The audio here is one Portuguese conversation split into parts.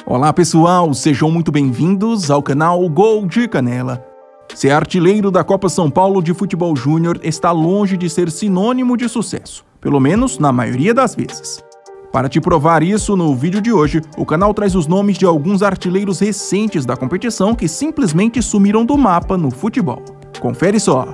Olá pessoal, sejam muito bem-vindos ao canal Gol de Canela. Ser artilheiro da Copa São Paulo de Futebol Júnior está longe de ser sinônimo de sucesso, pelo menos na maioria das vezes. Para te provar isso, no vídeo de hoje, o canal traz os nomes de alguns artilheiros recentes da competição que simplesmente sumiram do mapa no futebol. Confere só!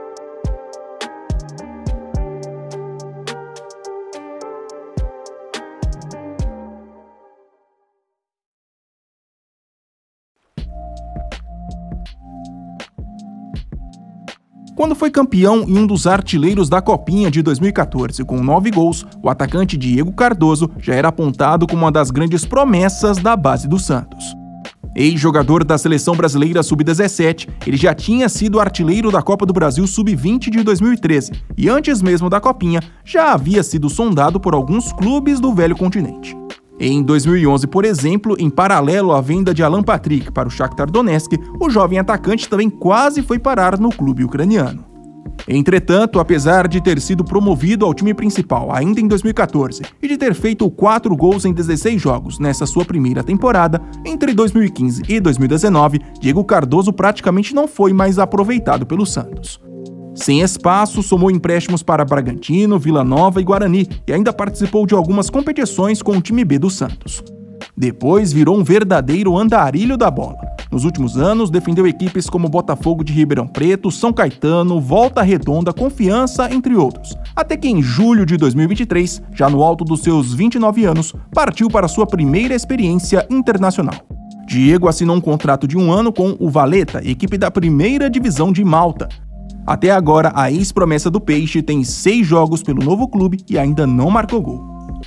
Quando foi campeão e um dos artilheiros da Copinha de 2014 com 9 gols, o atacante Diego Cardoso já era apontado como uma das grandes promessas da base do Santos. Ex-jogador da Seleção Brasileira Sub-17, ele já tinha sido artilheiro da Copa do Brasil Sub-20 de 2013 e antes mesmo da Copinha já havia sido sondado por alguns clubes do velho continente. Em 2011, por exemplo, em paralelo à venda de Alan Patrick para o Shakhtar Donetsk, o jovem atacante também quase foi parar no clube ucraniano. Entretanto, apesar de ter sido promovido ao time principal ainda em 2014 e de ter feito 4 gols em 16 jogos nessa sua primeira temporada, entre 2015 e 2019, Diego Cardoso praticamente não foi mais aproveitado pelo Santos. Sem espaço, somou empréstimos para Bragantino, Vila Nova e Guarani e ainda participou de algumas competições com o time B do Santos. Depois virou um verdadeiro andarilho da bola. Nos últimos anos, defendeu equipes como Botafogo de Ribeirão Preto, São Caetano, Volta Redonda, Confiança, entre outros. Até que em julho de 2023, já no alto dos seus 29 anos, partiu para sua primeira experiência internacional. Diego assinou um contrato de 1 ano com o Valletta, equipe da primeira divisão de Malta. Até agora, a ex-promessa do Peixe tem 6 jogos pelo novo clube e ainda não marcou gol.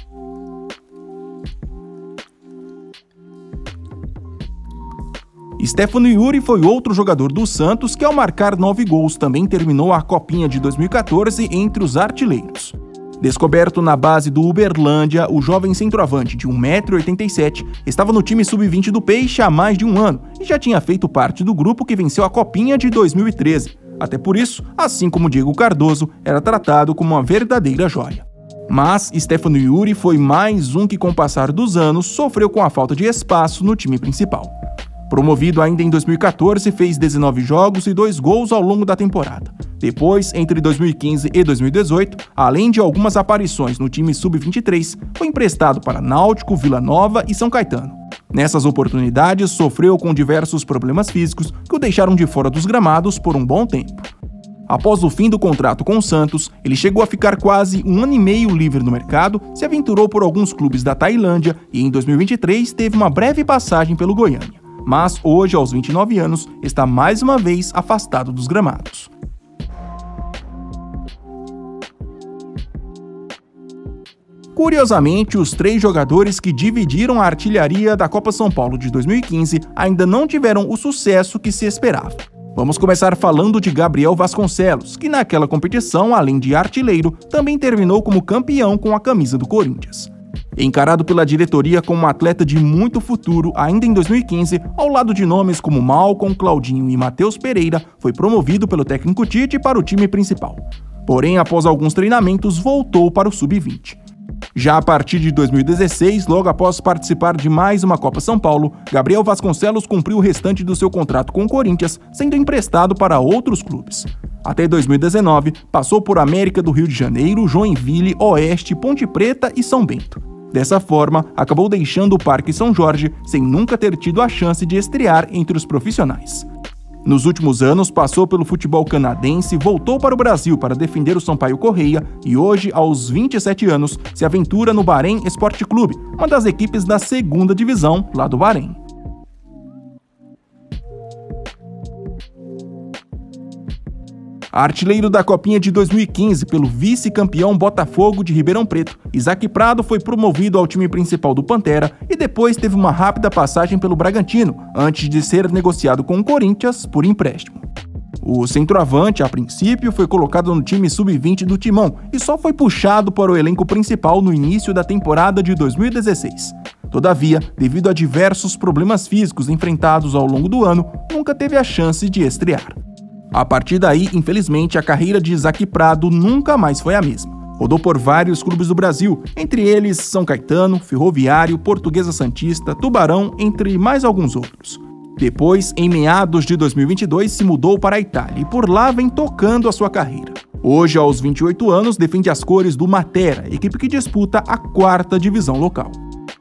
Stefano Yuri foi outro jogador do Santos que, ao marcar 9 gols, também terminou a Copinha de 2014 entre os artilheiros. Descoberto na base do Uberlândia, o jovem centroavante de 1,87 m estava no time sub-20 do Peixe há mais de 1 ano e já tinha feito parte do grupo que venceu a Copinha de 2013. Até por isso, assim como Diego Cardoso, era tratado como uma verdadeira joia. Mas Stefano Yuri foi mais um que, com o passar dos anos, sofreu com a falta de espaço no time principal. Promovido ainda em 2014, fez 19 jogos e 2 gols ao longo da temporada. Depois, entre 2015 e 2018, além de algumas aparições no time sub-23, foi emprestado para Náutico, Vila Nova e São Caetano. Nessas oportunidades, sofreu com diversos problemas físicos que o deixaram de fora dos gramados por um bom tempo. Após o fim do contrato com o Santos, ele chegou a ficar quase 1 ano e meio livre no mercado, se aventurou por alguns clubes da Tailândia e em 2023 teve uma breve passagem pelo Goiânia. Mas hoje, aos 29 anos, está mais uma vez afastado dos gramados. Curiosamente, os 3 jogadores que dividiram a artilharia da Copa São Paulo de 2015 ainda não tiveram o sucesso que se esperava. Vamos começar falando de Gabriel Vasconcelos, que naquela competição, além de artilheiro, também terminou como campeão com a camisa do Corinthians. Encarado pela diretoria como um atleta de muito futuro, ainda em 2015, ao lado de nomes como Malcom, Claudinho e Matheus Pereira, foi promovido pelo técnico Tite para o time principal. Porém, após alguns treinamentos, voltou para o sub-20. Já a partir de 2016, logo após participar de mais uma Copa São Paulo, Gabriel Vasconcelos cumpriu o restante do seu contrato com o Corinthians, sendo emprestado para outros clubes. Até 2019, passou por América do Rio de Janeiro, Joinville, Oeste, Ponte Preta e São Bento. Dessa forma, acabou deixando o Parque São Jorge sem nunca ter tido a chance de estrear entre os profissionais. Nos últimos anos, passou pelo futebol canadense, voltou para o Brasil para defender o Sampaio Correia e hoje, aos 27 anos, se aventura no Bahrein Esporte Clube, uma das equipes da 2ª divisão lá do Bahrein. Artilheiro da Copinha de 2015 pelo vice-campeão Botafogo de Ribeirão Preto, Isaac Prado foi promovido ao time principal do Pantera e depois teve uma rápida passagem pelo Bragantino, antes de ser negociado com o Corinthians por empréstimo. O centroavante, a princípio, foi colocado no time sub-20 do Timão e só foi puxado para o elenco principal no início da temporada de 2016. Todavia, devido a diversos problemas físicos enfrentados ao longo do ano, nunca teve a chance de estrear. A partir daí, infelizmente, a carreira de Isaac Prado nunca mais foi a mesma. Rodou por vários clubes do Brasil, entre eles São Caetano, Ferroviário, Portuguesa Santista, Tubarão, entre mais alguns outros. Depois, em meados de 2022, se mudou para a Itália e por lá vem tocando a sua carreira. Hoje, aos 28 anos, defende as cores do Matera, equipe que disputa a 4ª divisão local.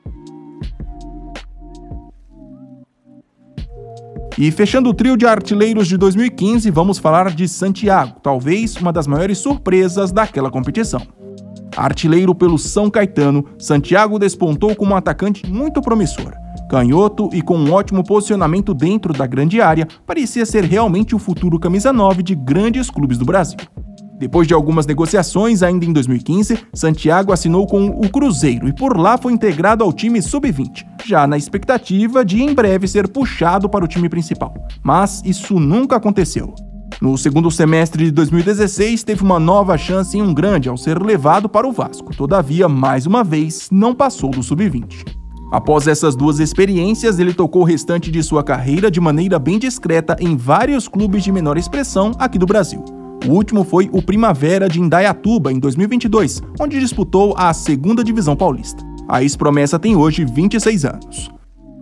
E fechando o trio de artilheiros de 2015, vamos falar de Santiago, talvez uma das maiores surpresas daquela competição. Artilheiro pelo São Caetano, Santiago despontou como um atacante muito promissor. Canhoto e com um ótimo posicionamento dentro da grande área, parecia ser realmente o futuro camisa 9 de grandes clubes do Brasil. Depois de algumas negociações, ainda em 2015, Santiago assinou com o Cruzeiro e por lá foi integrado ao time sub-20, já na expectativa de em breve ser puxado para o time principal. Mas isso nunca aconteceu. No segundo semestre de 2016, teve uma nova chance em um grande ao ser levado para o Vasco, todavia, mais uma vez, não passou do sub-20. Após essas duas experiências, ele tocou o restante de sua carreira de maneira bem discreta em vários clubes de menor expressão aqui do Brasil. O último foi o Primavera de Indaiatuba, em 2022, onde disputou a 2ª Divisão Paulista. A ex-promessa tem hoje 26 anos.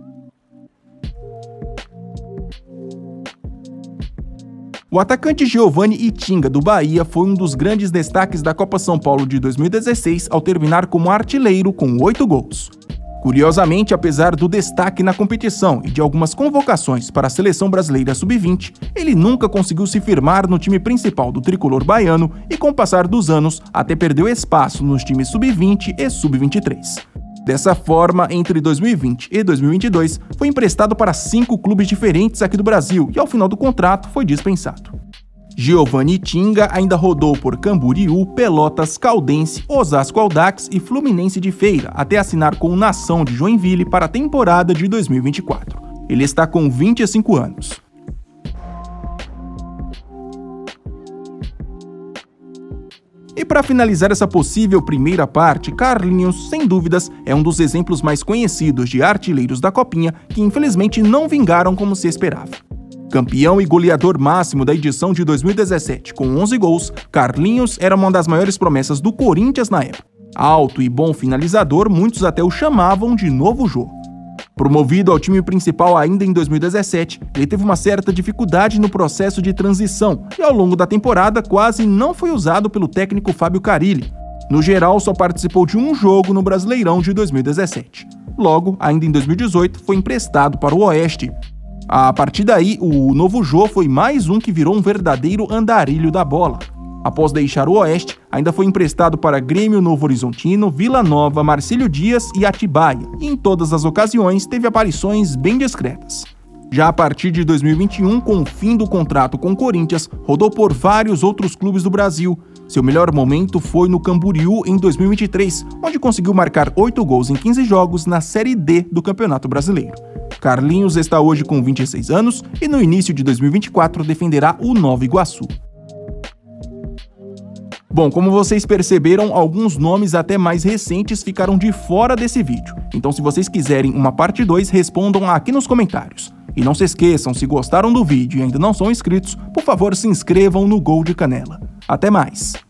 O atacante Giovanni Itinga, do Bahia, foi um dos grandes destaques da Copa São Paulo de 2016 ao terminar como artilheiro com 8 gols. Curiosamente, apesar do destaque na competição e de algumas convocações para a seleção brasileira sub-20, ele nunca conseguiu se firmar no time principal do tricolor baiano e, com o passar dos anos, até perdeu espaço nos times sub-20 e sub-23. Dessa forma, entre 2020 e 2022, foi emprestado para 5 clubes diferentes aqui do Brasil e, ao final do contrato, foi dispensado. Giovanni Itinga ainda rodou por Camboriú, Pelotas, Caldense, Osasco Audax e Fluminense de Feira, até assinar com o Nação de Joinville para a temporada de 2024. Ele está com 25 anos. E para finalizar essa possível primeira parte, Carlinhos, sem dúvidas, é um dos exemplos mais conhecidos de artilheiros da Copinha que infelizmente não vingaram como se esperava. Campeão e goleador máximo da edição de 2017, com 11 gols, Carlinhos era uma das maiores promessas do Corinthians na época. Alto e bom finalizador, muitos até o chamavam de Novo Jô. Promovido ao time principal ainda em 2017, ele teve uma certa dificuldade no processo de transição e ao longo da temporada quase não foi usado pelo técnico Fábio Carille. No geral, só participou de um jogo no Brasileirão de 2017. Logo, ainda em 2018, foi emprestado para o Oeste. A partir daí, o Novo Jô foi mais um que virou um verdadeiro andarilho da bola. Após deixar o Oeste, ainda foi emprestado para Grêmio Novo Horizontino, Vila Nova, Marcílio Dias e Atibaia, e em todas as ocasiões teve aparições bem discretas. Já a partir de 2021, com o fim do contrato com o Corinthians, rodou por vários outros clubes do Brasil. Seu melhor momento foi no Camboriú em 2023, onde conseguiu marcar 8 gols em 15 jogos na Série D do Campeonato Brasileiro. Carlinhos está hoje com 26 anos e no início de 2024 defenderá o Nova Iguaçu. Bom, como vocês perceberam, alguns nomes até mais recentes ficaram de fora desse vídeo. Então, se vocês quiserem uma parte 2, respondam aqui nos comentários. E não se esqueçam, se gostaram do vídeo e ainda não são inscritos, por favor se inscrevam no Gol de Canela. Até mais!